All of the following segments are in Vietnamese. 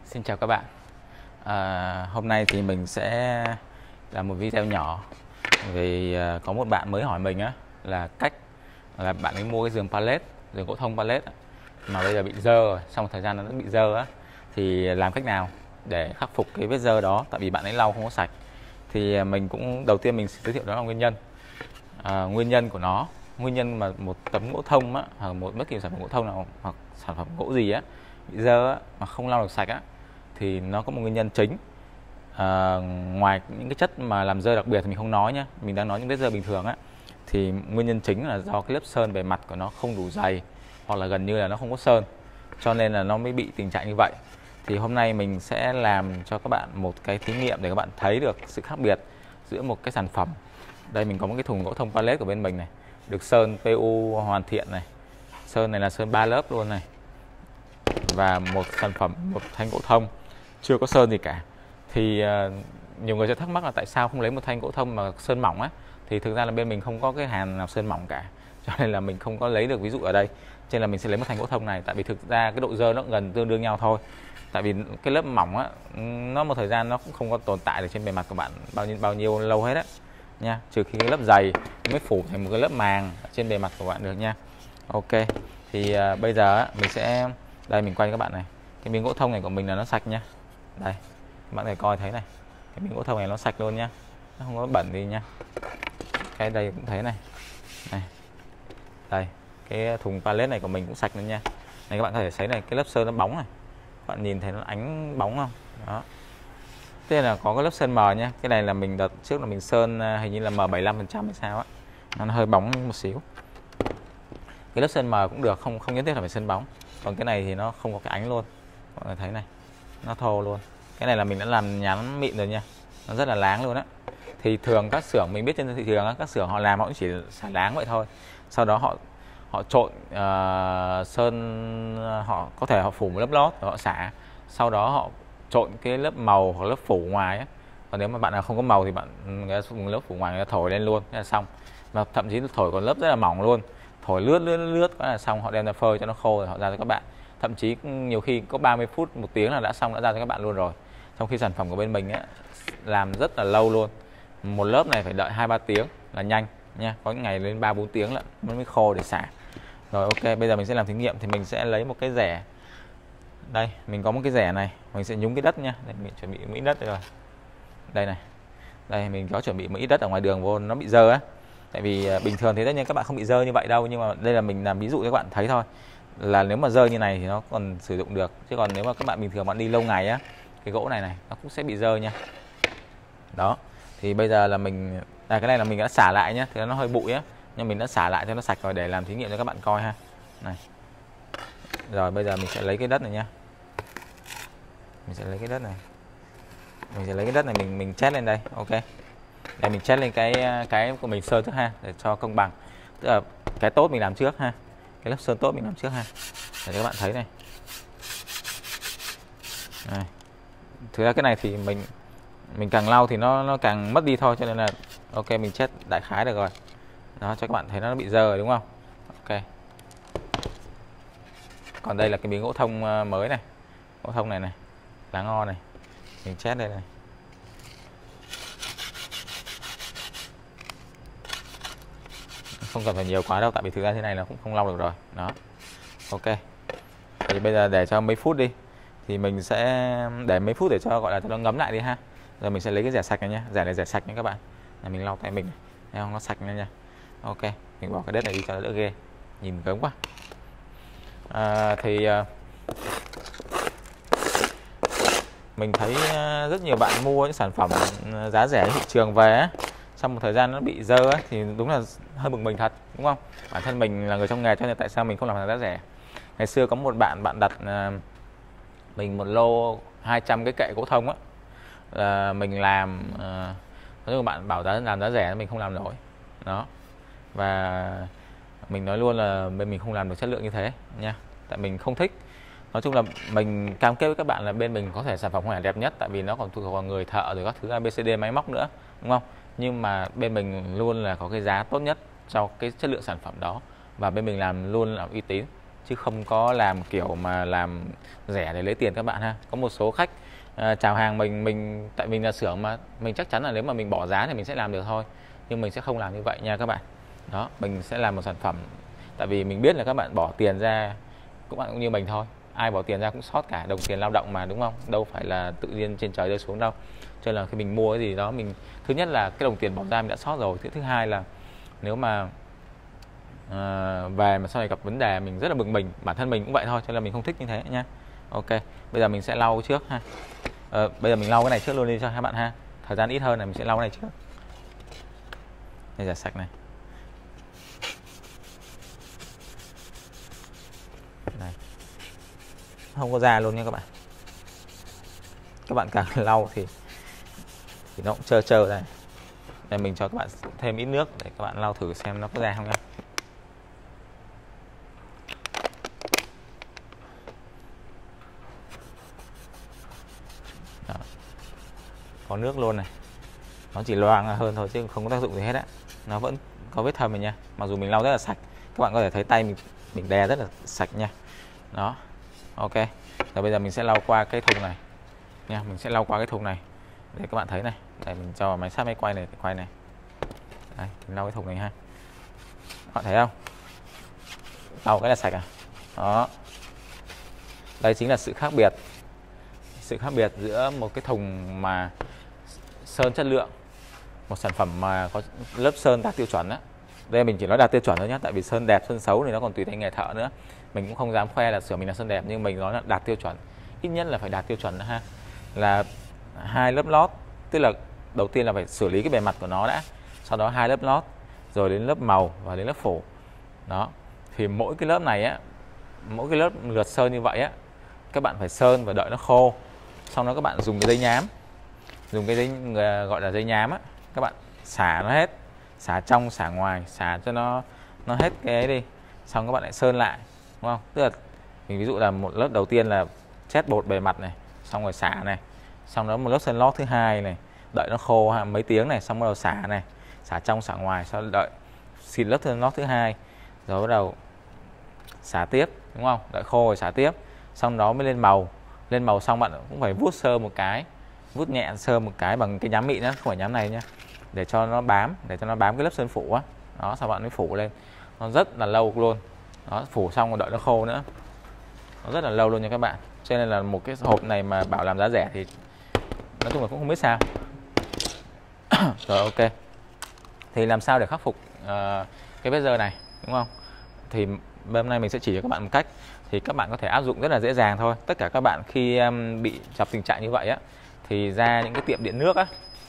Xin chào các bạn. Hôm nay thì mình sẽ làm một video nhỏ vì có một bạn mới hỏi mình á là cách là bạn ấy mua cái giường pallet, giường gỗ thông pallet mà bây giờ bị dơ rồi, sau một thời gian nó bị dơ á, thì làm cách nào để khắc phục cái vết dơ đó, tại vì bạn ấy lau không có sạch. Thì mình cũng đầu tiên mình sẽ giới thiệu đó là nguyên nhân. Nguyên nhân của nó, nguyên nhân mà một tấm gỗ thông á, hoặc một bất kỳ sản phẩm gỗ thông nào hoặc sản phẩm gỗ gì á bị dơ á mà không lau được sạch á, thì nó có một nguyên nhân chính. Ngoài những cái chất mà làm dơ đặc biệt thì mình không nói nhé, mình đang nói những vết dơ bình thường á, thì nguyên nhân chính là do cái lớp sơn bề mặt của nó không đủ dày hoặc là gần như là nó không có sơn, cho nên là nó mới bị tình trạng như vậy. Thì hôm nay mình sẽ làm cho các bạn một cái thí nghiệm để các bạn thấy được sự khác biệt giữa một cái sản phẩm. Đây mình có một cái thùng gỗ thông pallet của bên mình này, được sơn PU hoàn thiện này, sơn này là sơn 3 lớp luôn này, và một sản phẩm, một thanh gỗ thông chưa có sơn gì cả. Thì nhiều người sẽ thắc mắc là tại sao không lấy một thanh gỗ thông mà sơn mỏng á, thì thực ra là bên mình không có cái hàn nào sơn mỏng cả, cho nên là mình không có lấy được ví dụ ở đây. Cho nên là mình sẽ lấy một thanh gỗ thông này, tại vì thực ra cái độ dơ nó gần tương đương nhau thôi. Tại vì cái lớp mỏng á, nó một thời gian nó cũng không có tồn tại được trên bề mặt của bạn bao nhiêu lâu hết á nha, trừ khi cái lớp dày mới phủ thành một cái lớp màng trên bề mặt của bạn được nha. Ok, thì bây giờ á, mình sẽ đây, mình quay cho các bạn này, cái miếng gỗ thông này của mình là nó sạch nhá. Đây, các bạn có thể coi thấy này, cái miếng gỗ thông này nó sạch luôn nhá, nó không có bẩn gì nha. Cái đây cũng thế này, này, đây, cái thùng pallet này của mình cũng sạch luôn nha. Này các bạn có thể thấy này, cái lớp sơn nó bóng này, các bạn nhìn thấy nó ánh bóng không? Đó. Thế là có cái lớp sơn mờ nha. Cái này là mình đợt trước là mình sơn hình như là M75% hay sao á, nó hơi bóng một xíu. Cái lớp sơn mờ cũng được, không nhất thiết là phải sơn bóng. Còn cái này thì nó không có cái ánh luôn, mọi người thấy này, nó thô luôn. Cái này là mình đã làm nhám mịn rồi nha, nó rất là láng luôn á. Thì thường các xưởng mình biết trên thị trường á, các xưởng họ làm họ cũng chỉ xả láng vậy thôi, sau đó họ trộn sơn, họ có thể họ phủ một lớp lót rồi họ xả, sau đó họ trộn cái lớp màu hoặc lớp phủ ngoài á. Còn nếu mà bạn nào không có màu thì người ta dùng lớp phủ ngoài, người ta thổi lên luôn, thế là xong. Và thậm chí thổi còn lớp rất là mỏng luôn, thổi lướt là xong, họ đem ra phơi cho nó khô rồi họ ra cho các bạn. Thậm chí nhiều khi có 30 phút, 1 tiếng là đã xong, đã ra cho các bạn luôn rồi. Trong khi sản phẩm của bên mình á, làm rất là lâu luôn. Một lớp này phải đợi 2-3 tiếng là nhanh nha, có những ngày lên 3-4 tiếng lận mới khô để xả. Rồi ok, bây giờ mình sẽ làm thí nghiệm. Thì mình sẽ lấy một cái rẻ. Đây, mình có một cái rẻ này, mình sẽ nhúng cái đất nha. Đây, mình chuẩn bị một ít đất đây rồi. Đây này. Đây, mình có chuẩn bị một ít đất ở ngoài đường vô nó bị dơ á. Tại vì bình thường thì tất nhiên các bạn không bị dơ như vậy đâu, nhưng mà đây là mình làm ví dụ cho các bạn thấy thôi. Là nếu mà dơ như này thì nó còn sử dụng được, chứ còn nếu mà các bạn bình thường bạn đi lâu ngày á, cái gỗ này nó cũng sẽ bị dơ nha. Đó. Thì bây giờ là mình cái này là mình đã xả lại nhá, thì nó hơi bụi á, nhưng mình đã xả lại cho nó sạch rồi để làm thí nghiệm cho các bạn coi ha. Này. Rồi bây giờ mình sẽ lấy cái đất này nhá. Mình sẽ lấy cái đất này. Mình sẽ lấy cái đất này mình chét lên đây, ok. Đây mình chét lên cái của mình sơn trước ha, để cho công bằng. Tức là cái tốt mình làm trước ha. Cái lớp sơn tốt mình làm trước ha. Để cho các bạn thấy này. Này. Thực ra cái này thì mình càng lau thì nó càng mất đi thôi, cho nên là ok, mình chét đại khái được rồi. Đó, cho các bạn thấy nó bị dơ rồi đúng không? Ok. Còn đây là cái miếng gỗ thông mới này. Gỗ thông này này, lá ngò này. Mình chét đây này. Không cần phải nhiều quá đâu, tại vì thực ra thế này nó cũng không lau được rồi. Đó. Ok. Thì bây giờ để cho mấy phút đi. Thì mình sẽ để mấy phút để cho gọi là cho nó ngấm lại đi ha. Rồi mình sẽ lấy cái rẻ sạch này nhá. Rẻ này rẻ sạch nha các bạn. Là mình lau tay mình. Thấy không, nó sạch nha. Ok, mình bỏ cái đất này đi cho nó đỡ ghê. Nhìn gớm quá. Mình thấy rất nhiều bạn mua những sản phẩm giá rẻ trên thị trường về á, sau một thời gian nó bị dơ á, thì đúng là hơi bực mình thật, đúng không? Bản thân mình là người trong nghề, cho nên tại sao mình không làm hàng giá rẻ. Ngày xưa có một bạn đặt mình một lô 200 cái kệ gỗ thông á, là mình làm nói chung bạn bảo làm giá rẻ mình không làm nổi. Đó. Và mình nói luôn là bên mình không làm được chất lượng như thế nha, tại mình không thích. Nói chung là mình cam kết với các bạn là bên mình có thể sản phẩm không phải đẹp nhất, tại vì nó còn thuộc vào người thợ rồi các thứ ABCD máy móc nữa, đúng không? Nhưng mà bên mình luôn là có cái giá tốt nhất cho cái chất lượng sản phẩm đó, và bên mình làm luôn là uy tín. chứ không có làm kiểu mà làm rẻ để lấy tiền các bạn ha. Có một số khách chào hàng mình tại mình là xưởng mà mình chắc chắn là nếu mà mình bỏ giá thì mình sẽ làm được thôi, nhưng mình sẽ không làm như vậy nha các bạn. Đó, mình sẽ làm một sản phẩm, tại vì mình biết là các bạn bỏ tiền ra cũng như mình thôi, ai bỏ tiền ra cũng sót cả đồng tiền lao động mà, đúng không? Đâu phải là tự nhiên trên trời rơi xuống đâu. Cho nên là khi mình mua cái gì đó, mình thứ nhất là cái đồng tiền bỏ ra mình đã sót rồi, thứ hai là nếu mà về mà sau này gặp vấn đề mình rất là bực mình, bản thân mình cũng vậy thôi, cho nên là mình không thích như thế nha. Ok, bây giờ mình sẽ lau trước ha. Bây giờ mình lau cái này trước luôn đi cho các bạn ha, thời gian ít hơn này, mình sẽ lau cái này trước. Đây là sạch này. Này, không có da luôn nha các bạn. Các bạn càng lau thì nó cũng trơ trơ đây. Đây mình cho các bạn thêm ít nước để các bạn lau thử xem nó có da không nha. Đó. Có nước luôn này. Nó chỉ loang hơn thôi chứ không có tác dụng gì hết á. Nó vẫn có vết thâm này nha. Mặc dù mình lau rất là sạch. Các bạn có thể thấy tay mình đè rất là sạch nha. Đó. Ok. Rồi bây giờ mình sẽ lau qua cái thùng này nha. Mình sẽ lau qua cái thùng này để các bạn thấy này. Để mình cho máy sát máy quay này, quay này. Đây, mình lau cái thùng này ha. Các bạn thấy không? Lau cái là sạch à. Đó. Đây chính là sự khác biệt. Sự khác biệt giữa một cái thùng mà sơn chất lượng, một sản phẩm mà có lớp sơn đạt tiêu chuẩn á. Đây mình chỉ nói đạt tiêu chuẩn thôi nhé, tại vì sơn đẹp sơn xấu thì nó còn tùy theo nghề thợ nữa. Mình cũng không dám khoe là xưởng mình là sơn đẹp, nhưng mình nói là đạt tiêu chuẩn, ít nhất là phải đạt tiêu chuẩn đó ha. Là 2 lớp lót, tức là đầu tiên là phải xử lý cái bề mặt của nó đã, sau đó 2 lớp lót, rồi đến lớp màu và đến lớp phủ. Đó, thì mỗi cái lớp này á, mỗi cái lớp lượt sơn như vậy á, các bạn phải sơn và đợi nó khô, xong đó các bạn dùng cái giấy nhám, dùng cái giấy gọi là giấy nhám á, các bạn xả nó hết, xả trong xả ngoài, xả cho nó hết cái ấy đi, xong các bạn lại sơn lại, đúng không? Tức là mình ví dụ là một lớp đầu tiên là chét bột bề mặt này, xong rồi xả này, xong đó một lớp sơn lót thứ hai này, đợi nó khô mấy tiếng này, xong bắt đầu xả này, xả trong xả ngoài, sau đợi xịt lớp sơn lót thứ hai, rồi bắt đầu xả tiếp, đúng không? Đợi khô rồi xả tiếp, xong đó mới lên màu. Lên màu xong bạn cũng phải vuốt sơ một cái, vuốt nhẹ sơ một cái bằng cái nhám mịn đó, không phải nhám này nhá, để cho nó bám, cái lớp sơn phủ á. Đó, sau bạn mới phủ lên, nó rất là lâu luôn. Đó, phủ xong rồi đợi nó khô nữa, nó rất là lâu luôn nha các bạn. Cho nên là một cái hộp này mà bảo làm giá rẻ thì nói chung là cũng không biết sao. Rồi ok, thì làm sao để khắc phục cái vết rơ này, đúng không? Thì hôm nay mình sẽ chỉ cho các bạn một cách, thì các bạn có thể áp dụng rất là dễ dàng thôi. Tất cả các bạn khi bị gặp tình trạng như vậy á, thì ra những cái tiệm điện nước á,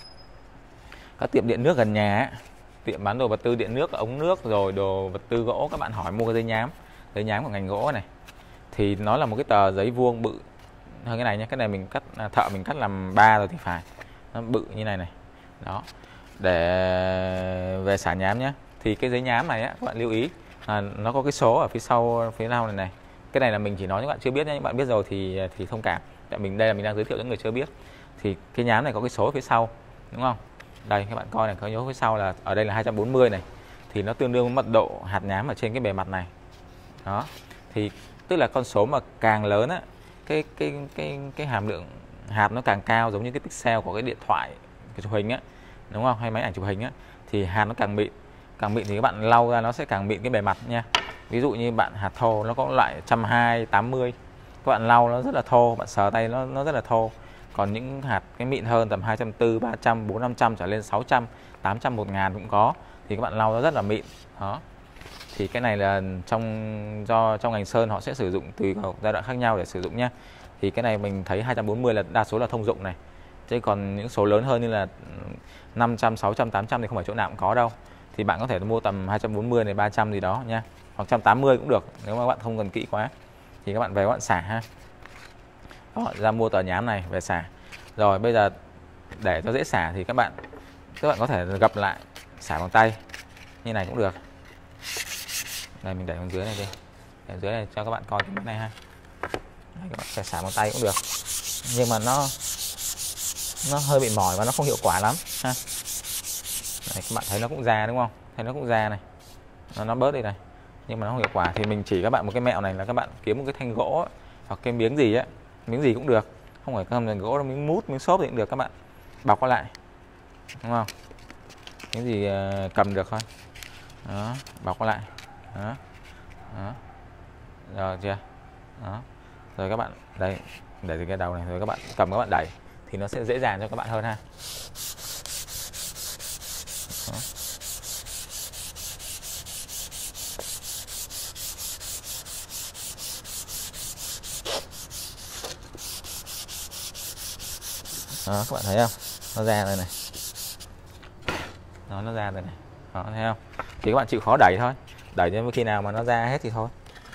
các tiệm điện nước gần nhà á, tiệm bán đồ vật tư điện nước, ống nước rồi đồ vật tư gỗ, các bạn hỏi mua cái giấy nhám của ngành gỗ này, thì nó là một cái tờ giấy vuông bự hơn cái này nhé. Cái này mình cắt, thợ mình cắt làm 3 rồi thì phải, nó bự như này này. Đó, để về xả nhám nhé. Thì cái giấy nhám này á, các bạn lưu ý nó có cái số ở phía sau này này. Cái này là mình chỉ nói cho các bạn chưa biết nhé, những bạn biết rồi thì thông cảm, tại mình đây là mình đang giới thiệu cho người chưa biết. Thì cái nhám này có cái số ở phía sau, đúng không? Đây các bạn coi này, có dấu phía sau là ở đây là 240 này, thì nó tương đương với mật độ hạt nhám ở trên cái bề mặt này. Đó, thì tức là con số mà càng lớn á, cái hàm lượng hạt nó càng cao, giống như cái pixel của cái điện thoại, cái chụp hình á, đúng không? Hay máy ảnh chụp hình á, thì hạt nó càng mịn thì các bạn lau ra nó sẽ càng mịn cái bề mặt nha. Ví dụ như bạn hạt thô nó có loại 120, 80, các bạn lau nó rất là thô, bạn sờ tay nó rất là thô. Còn những hạt cái mịn hơn tầm 240, 300, 400, 500 trở lên 600, 800, 1000 cũng có, thì các bạn lau nó rất là mịn. Đó, thì cái này là trong ngành sơn họ sẽ sử dụng tùy vào giai đoạn khác nhau để sử dụng nhé. Thì cái này mình thấy 240 là đa số là thông dụng này, chứ còn những số lớn hơn như là 500, 600, 800 thì không phải chỗ nào cũng có đâu. Thì bạn có thể mua tầm 240 này, 300 gì đó nha, hoặc 180 cũng được nếu mà các bạn không cần kỹ quá. Thì các bạn về các bạn xả ha. Đó, ra mua tờ nhám này về xả. Rồi bây giờ để cho dễ xả thì các bạn có thể gập lại xả bằng tay như này cũng được. Đây mình để bên dưới này đi, để dưới này cho các bạn coi cái này ha. Đây, các bạn sẽ xả bằng tay cũng được, nhưng mà nó hơi bị mỏi và nó không hiệu quả lắm ha. Đây, các bạn thấy nó cũng ra đúng không? Thấy nó cũng ra này, nó bớt đi này, nhưng mà nó không hiệu quả. Thì mình chỉ các bạn một cái mẹo này là các bạn kiếm một cái thanh gỗ ấy, hoặc cái miếng gì á, miếng gì cũng được, không phải cầm thành gỗ, miếng mút, miếng xốp thì cũng được, các bạn bọc nó lại, đúng không? Cái gì cầm được thôi, đó, bọc nó lại, đó, đó, rồi chưa, đó, rồi các bạn đây để từ cái đầu này, rồi các bạn cầm, các bạn đẩy thì nó sẽ dễ dàng cho các bạn hơn ha. Đó. Đó, các bạn thấy không, nó ra rồi này, đó, nó ra rồi này, đó, thấy không? Thì các bạn chịu khó đẩy thôi, đẩy đến khi nào mà nó ra hết thì thôi.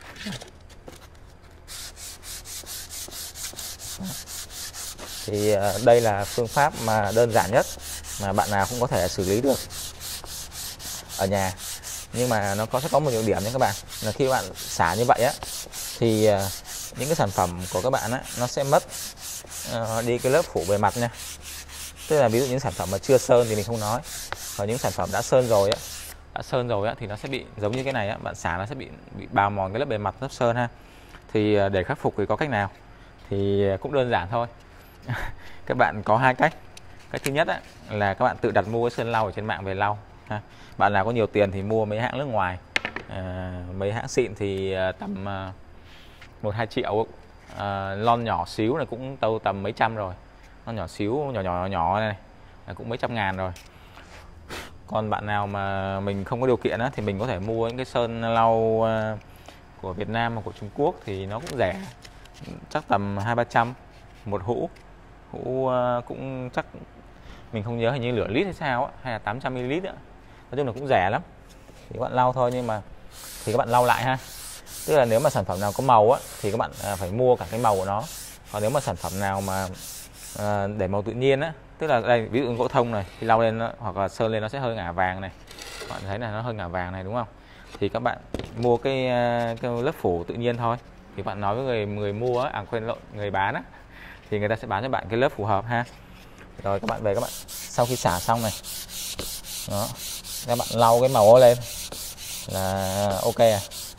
Đó. Thì đây là phương pháp mà đơn giản nhất mà bạn nào cũng có thể xử lý được ở nhà, nhưng mà nó sẽ có một nhược điểm nha các bạn, là khi bạn xả như vậy á thì những cái sản phẩm của các bạn á nó sẽ mất đi cái lớp phủ bề mặt nha. Tức là ví dụ những sản phẩm mà chưa sơn thì mình không nói, còn những sản phẩm đã sơn rồi á, thì nó sẽ bị giống như cái này á, bạn xả nó sẽ bị bào mòn cái lớp bề mặt lớp sơn ha. Thì để khắc phục thì có cách nào? Thì cũng đơn giản thôi. Các bạn có hai cách. Cách thứ nhất á, là các bạn tự đặt mua cái sơn lau ở trên mạng về lau ha. Bạn nào có nhiều tiền thì mua mấy hãng nước ngoài, mấy hãng xịn thì tầm 1-2 triệu. Lon nhỏ xíu này cũng tầm mấy trăm rồi, lon nhỏ xíu, nhỏ này là cũng mấy trăm ngàn rồi. Còn bạn nào mà mình không có điều kiện á, thì mình có thể mua những cái sơn lau của Việt Nam hoặc của Trung Quốc thì nó cũng rẻ, chắc tầm 200-300 một hũ. Cũng chắc mình không nhớ, hình như nửa lít hay sao á, hay là 800 ml á. Nói chung là cũng rẻ lắm. Thì các bạn lau thôi, nhưng mà thì các bạn lau lại ha. Tức là nếu mà sản phẩm nào có màu á thì các bạn phải mua cả cái màu của nó. Còn nếu mà sản phẩm nào mà để màu tự nhiên á, tức là đây ví dụ gỗ thông này thì lau lên hoặc là sơn lên nó sẽ hơi ngả vàng này, bạn thấy là nó hơi ngả vàng này đúng không? Thì các bạn mua cái lớp phủ tự nhiên thôi. Thì bạn nói với người mua á, người bán á, thì người ta sẽ bán cho bạn cái lớp phù hợp ha. Rồi các bạn về, các bạn sau khi xả xong này, đó, các bạn lau cái màu lên là ok à.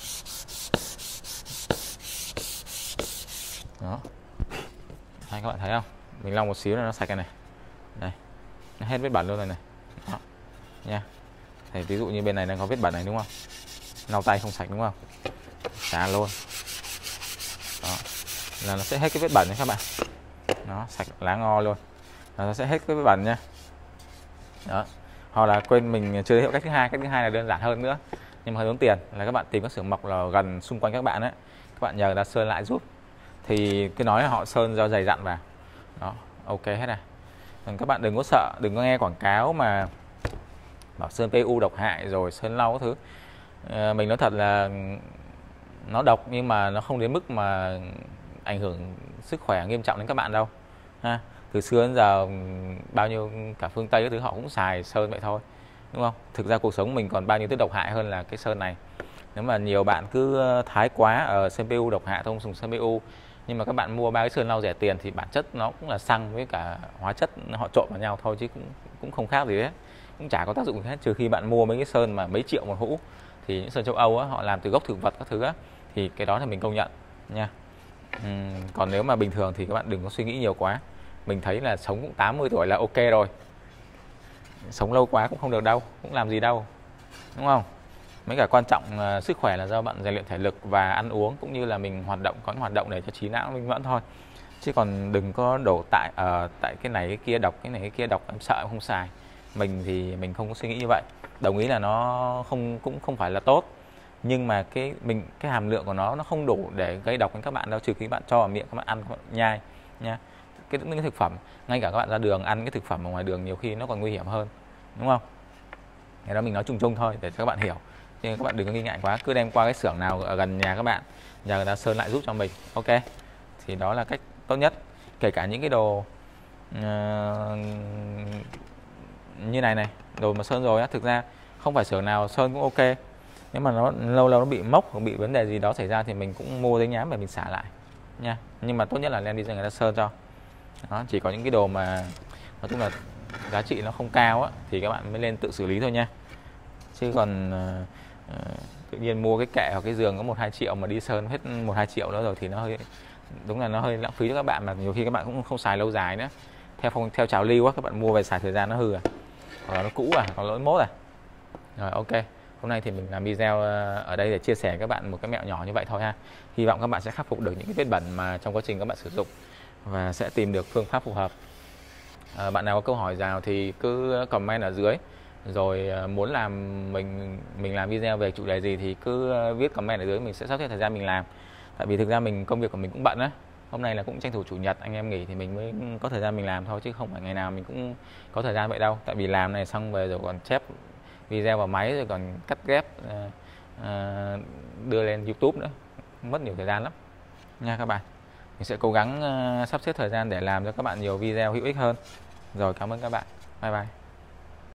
Đó, đây, các bạn thấy không, mình lau một xíu là nó sạch này, đây, nó hết vết bẩn luôn rồi này, đó, nha. Thì ví dụ như bên này nó có vết bẩn này đúng không, lau tay không sạch đúng không, xả luôn, đó, là nó sẽ hết cái vết bẩn nha các bạn, nó sạch lá ngò luôn, là nó sẽ hết cái vết bẩn nha. Đó, hoặc là quên mình chưa giới thiệu cách thứ hai. Cách thứ hai là đơn giản hơn nữa nhưng mà hơi tốn tiền, là các bạn tìm các xưởng mộc là gần xung quanh các bạn ấy, các bạn nhờ người ta sơn lại giúp. Thì cái nói là họ sơn do dày dặn vào, đó, ok hết này. Còn các bạn đừng có sợ, đừng có nghe quảng cáo mà bảo sơn PU độc hại rồi sơn lau các thứ. Mình nói thật là nó độc nhưng mà nó không đến mức mà ảnh hưởng sức khỏe nghiêm trọng đến các bạn đâu ha. Từ xưa đến giờ bao nhiêu cả phương Tây các thứ họ cũng xài sơn vậy thôi, đúng không? Thực ra cuộc sống mình còn bao nhiêu thứ độc hại hơn là cái sơn này. Nếu mà nhiều bạn cứ thái quá ở sơn PU độc hại, không dùng sơn PU, nhưng mà các bạn mua ba cái sơn lau rẻ tiền thì bản chất nó cũng là xăng với cả hóa chất họ trộn vào nhau thôi, chứ cũng không khác gì hết, cũng chả có tác dụng gì hết, trừ khi bạn mua mấy cái sơn mà mấy triệu một hũ. Thì những sơn châu Âu á, họ làm từ gốc thực vật các thứ á, thì cái đó thì mình công nhận nha. Còn nếu mà bình thường thì các bạn đừng có suy nghĩ nhiều quá. Mình thấy là sống cũng 80 tuổi là ok rồi, sống lâu quá cũng không được đâu, cũng làm gì đâu, đúng không? Mấy cả quan trọng sức khỏe là do bạn rèn luyện thể lực và ăn uống, cũng như là mình hoạt động, có những hoạt động để cho trí não minh mẫn thôi. Chứ còn đừng có đổ tại cái này cái kia độc, cái này cái kia độc em sợ em không xài. Mình thì mình không có suy nghĩ như vậy. Đồng ý là nó cũng không phải là tốt, nhưng mà cái hàm lượng của nó không đủ để gây độc đến các bạn đâu, trừ khi bạn cho vào miệng các bạn ăn, các bạn nhai nha. Những cái thực phẩm, ngay cả các bạn ra đường ăn cái thực phẩm ở ngoài đường nhiều khi nó còn nguy hiểm hơn, đúng không? Cái đó mình nói chung chung thôi để cho các bạn hiểu, nhưng các bạn đừng có nghi ngại quá, cứ đem qua cái xưởng nào ở gần nhà các bạn, nhờ người ta sơn lại giúp cho mình, ok? Thì đó là cách tốt nhất. Kể cả những cái đồ như này, đồ mà sơn rồi á, thực ra không phải xưởng nào sơn cũng ok. Nếu mà nó lâu nó bị mốc hoặc bị vấn đề gì đó xảy ra thì mình cũng mua giấy nhám để mình xả lại nha. Nhưng mà tốt nhất là đem đi cho người ta sơn cho. Đó, chỉ có những cái đồ mà nói chung là giá trị nó không cao á thì các bạn mới lên tự xử lý thôi nha. Chứ còn tự nhiên mua cái kệ hoặc cái giường có 1-2 triệu mà đi sơn hết 1-2 triệu nữa rồi thì nó hơi, đúng là nó hơi lãng phí cho các bạn, mà nhiều khi các bạn cũng không xài lâu dài nữa. Theo trào lưu á, các bạn mua về xài thời gian nó hư hoặc là nó cũ còn lỗi mốt Rồi ok. Hôm nay thì mình làm video ở đây để chia sẻ với các bạn một cái mẹo nhỏ như vậy thôi ha. Hy vọng các bạn sẽ khắc phục được những cái vết bẩn mà trong quá trình các bạn sử dụng và sẽ tìm được phương pháp phù hợp. Bạn nào có câu hỏi nào thì cứ comment ở dưới, rồi muốn mình làm video về chủ đề gì thì cứ viết comment ở dưới, mình sẽ sắp xếp thời gian mình làm. Tại vì thực ra công việc của mình cũng bận á. Hôm nay là cũng tranh thủ chủ nhật anh em nghỉ thì mình mới có thời gian mình làm thôi, chứ không phải ngày nào mình cũng có thời gian vậy đâu. Tại vì làm này xong về rồi còn chép video vào máy, rồi còn cắt ghép đưa lên YouTube nữa, mất nhiều thời gian lắm nha các bạn. Mình sẽ cố gắng sắp xếp thời gian để làm cho các bạn nhiều video hữu ích hơn. Rồi, cảm ơn các bạn. Bye bye.